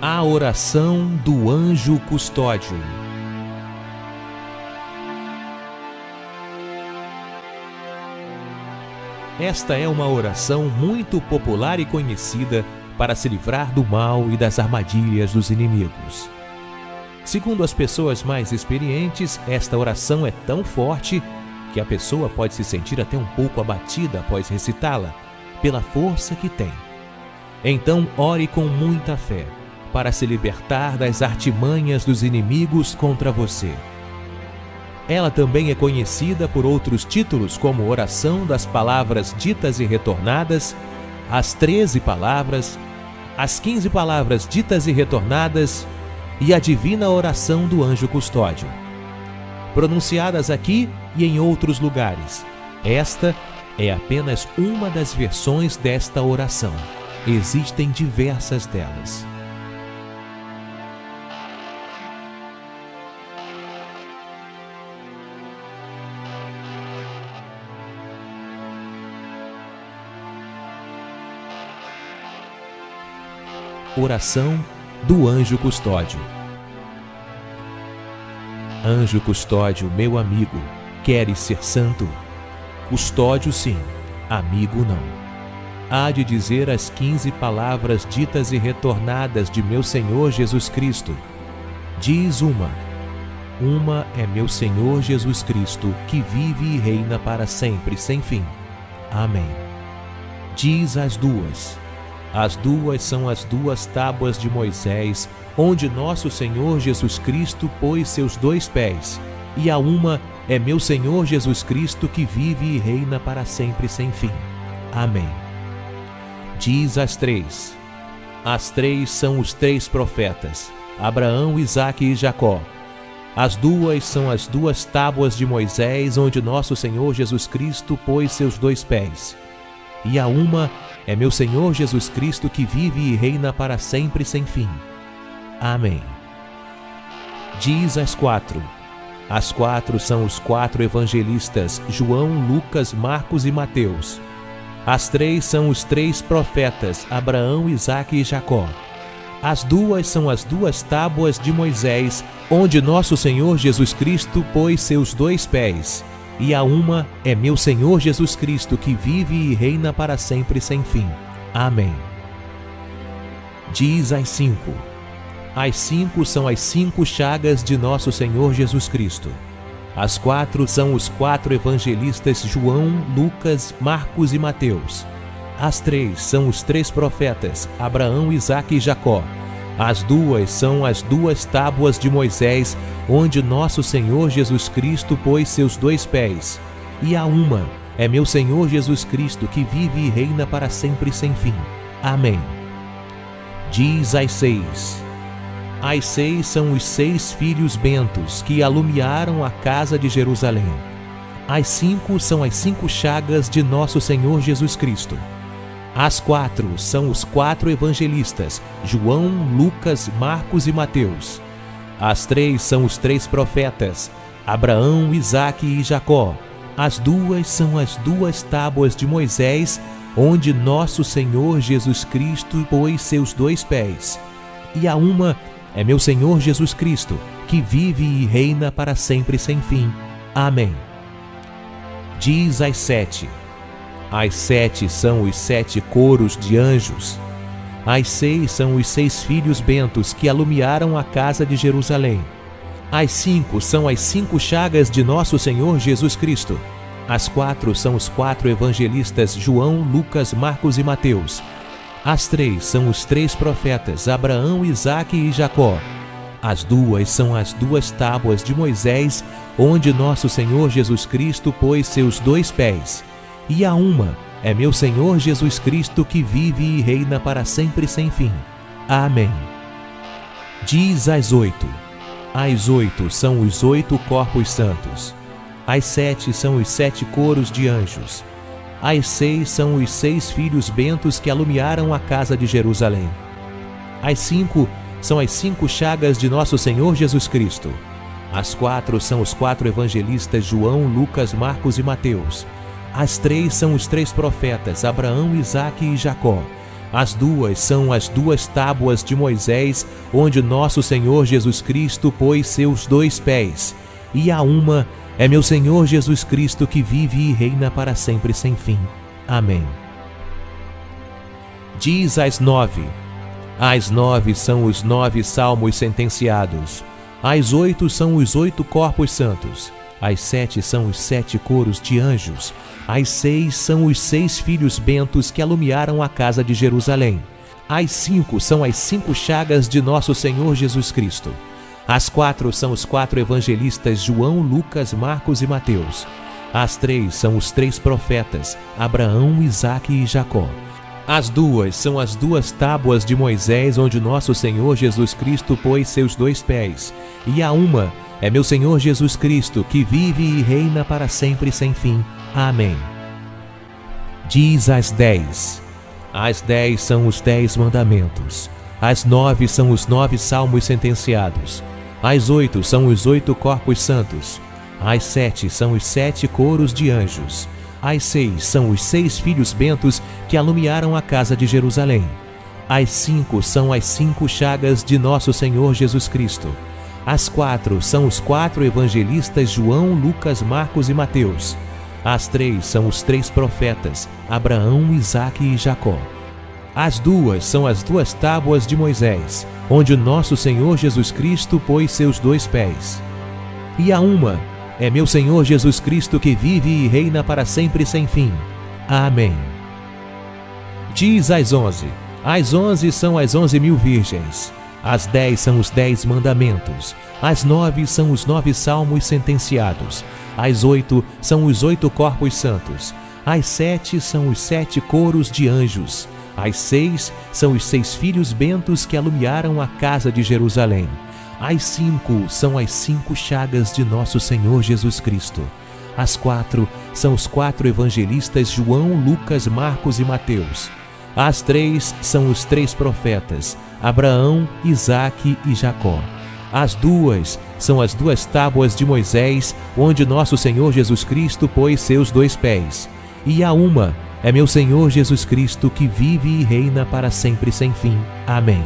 A oração do anjo custódio. Esta é uma oração muito popular e conhecida para se livrar do mal e das armadilhas dos inimigos. Segundo as pessoas mais experientes, esta oração é tão forte que a pessoa pode se sentir até um pouco abatida após recitá-la, pela força que tem. Então, ore com muita fé, para se libertar das artimanhas dos inimigos contra você. Ela também é conhecida por outros títulos, como Oração das Palavras Ditas e Retornadas, as 13 Palavras, as 15 Palavras Ditas e Retornadas e a Divina Oração do Anjo Custódio. Pronunciadas aqui e em outros lugares, esta é apenas uma das versões desta oração. Existem diversas delas. Oração do Anjo Custódio. Anjo custódio, meu amigo, queres ser santo? Custódio sim, amigo não. Há de dizer as 15 palavras ditas e retornadas de meu Senhor Jesus Cristo. Diz uma é meu Senhor Jesus Cristo, que vive e reina para sempre, sem fim. Amém. Diz as duas são as 2 tábuas de Moisés, onde nosso Senhor Jesus Cristo pôs seus 2 pés, e a uma é meu Senhor Jesus Cristo, que vive e reina para sempre, sem fim. Amém. Diz as 3 são os 3 profetas, Abraão, Isaque e Jacó. As 2 são as 2 tábuas de Moisés, onde nosso Senhor Jesus Cristo pôs seus 2 pés, e a uma é meu Senhor Jesus Cristo, que vive e reina para sempre, sem fim. Amém. Diz as 4 são os 4 evangelistas, João, Lucas, Marcos e Mateus. As 3 são os 3 profetas, Abraão, Isaque e Jacó. As 2 são as 2 tábuas de Moisés, onde nosso Senhor Jesus Cristo pôs seus 2 pés, e a uma é meu Senhor Jesus Cristo, que vive e reina para sempre, sem fim. Amém. Diz as 5 são as 5 chagas de nosso Senhor Jesus Cristo. As 4 são os 4 evangelistas, João, Lucas, Marcos e Mateus. As 3 são os 3 profetas, Abraão, Isaque e Jacó. As 2 são as 2 tábuas de Moisés, onde nosso Senhor Jesus Cristo pôs seus 2 pés. E a uma é meu Senhor Jesus Cristo, que vive e reina para sempre, sem fim. Amém. Diz as 6 são os 6 filhos bentos, que alumiaram a casa de Jerusalém. As 5 são as 5 chagas de nosso Senhor Jesus Cristo. As 4 são os 4 evangelistas, João, Lucas, Marcos e Mateus. As 3 são os 3 profetas, Abraão, Isaque e Jacó. As 2 são as 2 tábuas de Moisés, onde nosso Senhor Jesus Cristo pôs seus 2 pés. E a uma é meu Senhor Jesus Cristo, que vive e reina para sempre, sem fim. Amém. Diz as 7 são os 7 coros de anjos. As 6 são os 6 filhos bentos, que alumiaram a casa de Jerusalém. As 5 são as 5 chagas de nosso Senhor Jesus Cristo. As 4 são os 4 evangelistas, João, Lucas, Marcos e Mateus. As 3 são os 3 profetas, Abraão, Isaque e Jacó. As 2 são as 2 tábuas de Moisés, onde nosso Senhor Jesus Cristo pôs seus 2 pés. E a uma é meu Senhor Jesus Cristo, que vive e reina para sempre, sem fim. Amém. Diz as 8 são os 8 corpos santos. As 7 são os 7 coros de anjos. As 6 são os 6 filhos bentos, que alumiaram a casa de Jerusalém. As 5 são as 5 chagas de nosso Senhor Jesus Cristo. As 4 são os 4 evangelistas, João, Lucas, Marcos e Mateus. As 3 são os 3 profetas, Abraão, Isaque e Jacó. As duas são as duas tábuas de Moisés, onde nosso Senhor Jesus Cristo pôs seus 2 pés. E a uma é meu Senhor Jesus Cristo, que vive e reina para sempre sem fim. Amém. Diz as 9. As 9 são os 9 salmos sentenciados. As 8 são os 8 corpos santos. As 7 são os 7 coros de anjos. As 6 são os 6 filhos bentos que alumiaram a casa de Jerusalém. As 5 são as 5 chagas de nosso Senhor Jesus Cristo. As 4 são os 4 evangelistas João, Lucas, Marcos e Mateus. As 3 são os 3 profetas, Abraão, Isaque e Jacó. As 2 são as 2 tábuas de Moisés, onde nosso Senhor Jesus Cristo pôs seus 2 pés. E a uma é meu Senhor Jesus Cristo, que vive e reina para sempre sem fim. Amém. Diz as 10. As 10 são os 10 mandamentos. As 9 são os 9 salmos sentenciados. As 8 são os 8 corpos santos. As 7 são os 7 coros de anjos. As 6 são os 6 filhos bentos que alumiaram a casa de Jerusalém. As 5 são as 5 chagas de nosso Senhor Jesus Cristo. As 4 são os 4 evangelistas João, Lucas, Marcos e Mateus. As 3 são os 3 profetas, Abraão, Isaque e Jacó. As 2 são as 2 tábuas de Moisés, onde nosso Senhor Jesus Cristo pôs seus 2 pés. E a uma é meu Senhor Jesus Cristo, que vive e reina para sempre sem fim. Amém. Diz as 11. As 11 são as 11.000 virgens. As 10 são os 10 mandamentos. As 9 são os 9 salmos sentenciados. As 8 são os 8 corpos santos. As 7 são os 7 coros de anjos. As 6 são os 6 filhos bentos que alumiaram a casa de Jerusalém. As 5 são as 5 chagas de nosso Senhor Jesus Cristo. As 4 são os 4 evangelistas João, Lucas, Marcos e Mateus. As 3 são os 3 profetas, Abraão, Isaque e Jacó. As 2 são as 2 tábuas de Moisés, onde nosso Senhor Jesus Cristo pôs seus 2 pés. E a uma é meu Senhor Jesus Cristo, que vive e reina para sempre sem fim. Amém.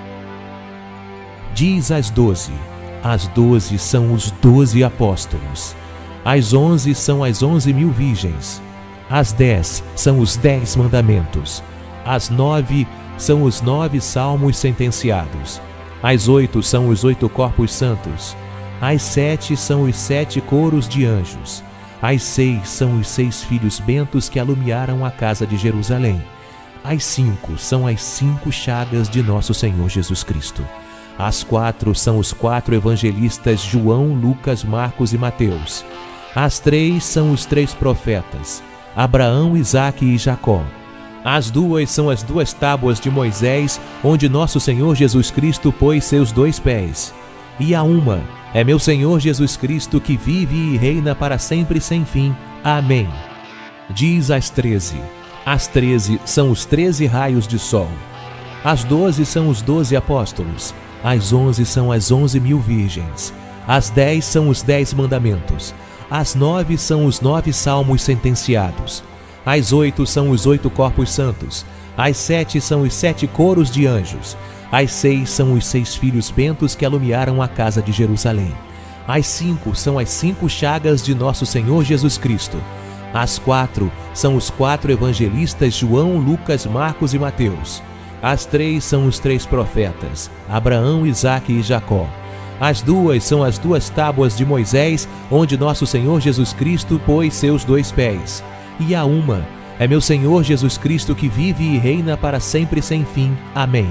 Diz as 12. As 12 são os 12 apóstolos. As 11 são as 11.000 virgens. As 10 são os 10 mandamentos. As 9 são os 9 salmos sentenciados. As 8 são os 8 corpos santos. As 7 são os 7 coros de anjos. As 6 são os 6 filhos bentos que alumiaram a casa de Jerusalém. As 5 são as 5 chagas de nosso Senhor Jesus Cristo. As 4 são os 4 evangelistas João, Lucas, Marcos e Mateus. As 3 são os 3 profetas, Abraão, Isaque e Jacó. As 2 são as 2 tábuas de Moisés, onde nosso Senhor Jesus Cristo pôs seus 2 pés. E a uma é meu Senhor Jesus Cristo, que vive e reina para sempre sem fim. Amém. Diz as 13. As 13 são os 13 raios de sol. As 12 são os 12 apóstolos. As 11 são as 11.000 virgens. As 10 são os 10 mandamentos. As 9 são os 9 salmos sentenciados. As 8 são os 8 corpos santos. As 7 são os 7 coros de anjos. As 6 são os 6 filhos bentos que alumiaram a casa de Jerusalém. As 5 são as 5 chagas de nosso Senhor Jesus Cristo. As 4 são os 4 evangelistas João, Lucas, Marcos e Mateus. As 3 são os 3 profetas, Abraão, Isaque e Jacó. As 2 são as 2 tábuas de Moisés, onde nosso Senhor Jesus Cristo pôs seus 2 pés. E a uma é meu Senhor Jesus Cristo, que vive e reina para sempre sem fim. Amém.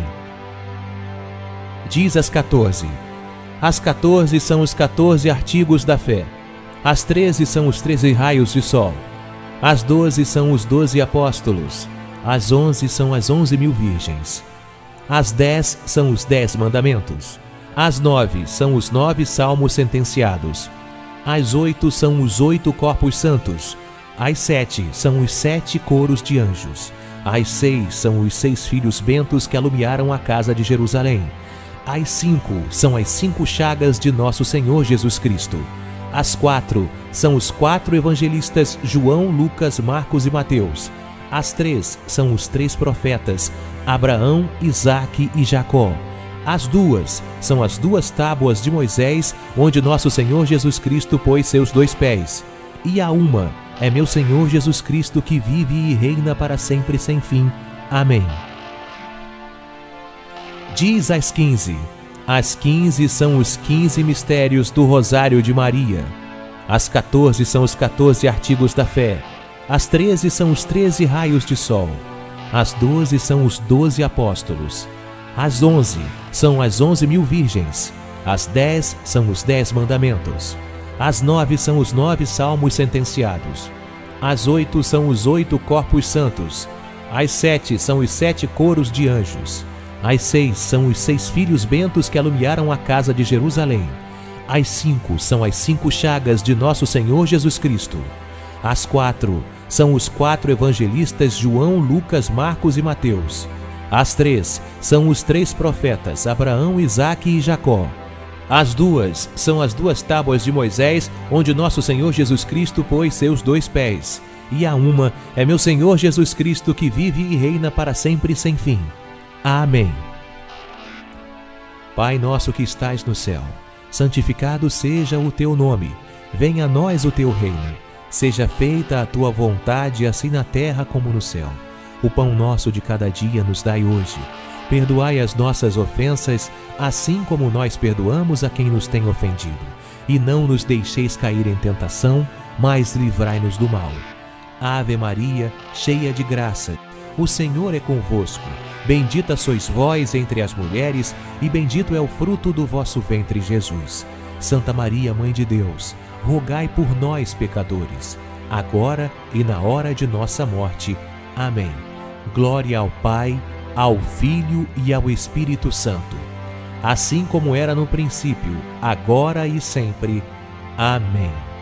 Diz as 14. As 14 são os 14 artigos da fé. As 13 são os 13 raios de sol. As 12 são os 12 apóstolos. As 11 são as 11.000 virgens. As 10 são os 10 mandamentos. As 9 são os 9 salmos sentenciados. As 8 são os 8 corpos santos. As 7 são os 7 coros de anjos. As 6 são os 6 filhos bentos que alumiaram a casa de Jerusalém. As 5 são as 5 chagas de nosso Senhor Jesus Cristo. As 4 são os 4 evangelistas João, Lucas, Marcos e Mateus. As 3 são os 3 profetas, Abraão, Isaque e Jacó. As 2 são as 2 tábuas de Moisés, onde nosso Senhor Jesus Cristo pôs seus 2 pés. E a uma é meu Senhor Jesus Cristo, que vive e reina para sempre sem fim. Amém. Diz as 15. As 15 são os 15 mistérios do Rosário de Maria. As 14 são os 14 artigos da fé. As 13 são os 13 raios de sol. As 12 são os 12 apóstolos. As 11 são as 11.000 virgens. As 10 são os 10 mandamentos. As 9 são os 9 salmos sentenciados. As 8 são os 8 corpos santos. As 7 são os 7 coros de anjos. As 6 são os 6 filhos bentos que alumiaram a casa de Jerusalém. As 5 são as 5 chagas de nosso Senhor Jesus Cristo. As 4 são os 4 evangelistas João, Lucas, Marcos e Mateus. As 3 são os 3 profetas Abraão, Isaque e Jacó. As 2 são as 2 tábuas de Moisés, onde nosso Senhor Jesus Cristo pôs seus 2 pés. E a uma é meu Senhor Jesus Cristo, que vive e reina para sempre sem fim. Amém. Pai nosso que estais no céu, santificado seja o teu nome. Venha a nós o teu reino. Seja feita a tua vontade, assim na terra como no céu. O pão nosso de cada dia nos dai hoje. Perdoai as nossas ofensas, assim como nós perdoamos a quem nos tem ofendido. E não nos deixeis cair em tentação, mas livrai-nos do mal. Ave Maria, cheia de graça, o Senhor é convosco. Bendita sois vós entre as mulheres, e bendito é o fruto do vosso ventre, Jesus. Santa Maria, Mãe de Deus, rogai por nós, pecadores, agora e na hora de nossa morte. Amém. Glória ao Pai, ao Filho e ao Espírito Santo, assim como era no princípio, agora e sempre. Amém.